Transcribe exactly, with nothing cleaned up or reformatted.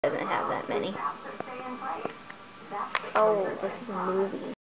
Doesn't have that many. Oh, this is a movie.